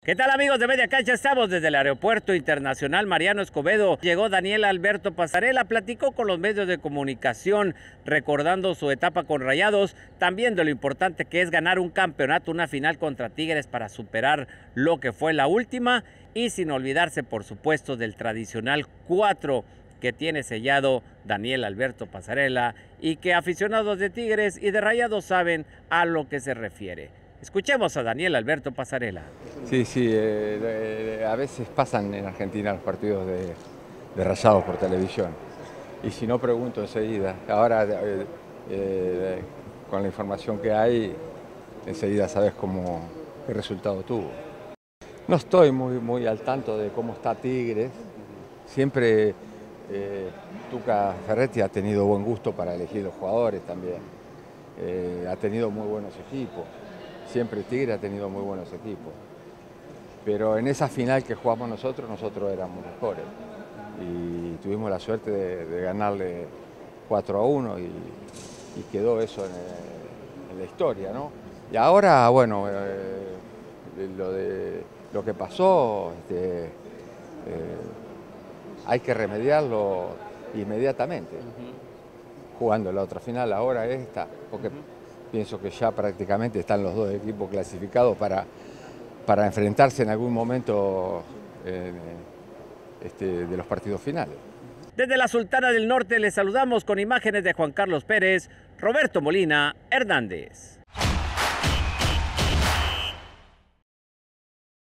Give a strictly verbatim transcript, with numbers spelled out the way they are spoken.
¿Qué tal, amigos de Media Cancha? Estamos desde el Aeropuerto Internacional Mariano Escobedo. Llegó Daniel Alberto Pasarela, platicó con los medios de comunicación, recordando su etapa con Rayados, también de lo importante que es ganar un campeonato, una final contra Tigres para superar lo que fue la última, y sin olvidarse, por supuesto, del tradicional cuatro que tiene sellado Daniel Alberto Pasarela y que aficionados de Tigres y de Rayados saben a lo que se refiere. Escuchemos a Daniel Alberto Pasarela. Sí, sí, eh, eh, a veces pasan en Argentina los partidos de, de Rayados por televisión. Y si no, pregunto enseguida. Ahora, eh, eh, con la información que hay, enseguida sabes cómo, qué resultado tuvo. No estoy muy, muy al tanto de cómo está Tigres. Siempre eh, Tuca Ferretti ha tenido buen gusto para elegir los jugadores también. Eh, ha tenido muy buenos equipos. Siempre Tigre ha tenido muy buenos equipos. Pero en esa final que jugamos nosotros, nosotros éramos mejores. Y tuvimos la suerte de, de ganarle cuatro a uno y, y quedó eso en, en la historia, ¿no? Y ahora, bueno, eh, lo, de, lo que pasó, este, eh, hay que remediarlo inmediatamente. Uh-huh. Jugando la otra final, ahora esta, porque uh-huh. Pienso que ya prácticamente están los dos equipos clasificados para, para enfrentarse en algún momento eh, este, de los partidos finales. Desde la Sultana del Norte les saludamos con imágenes de Juan Carlos Pérez, Roberto Molina Hernández.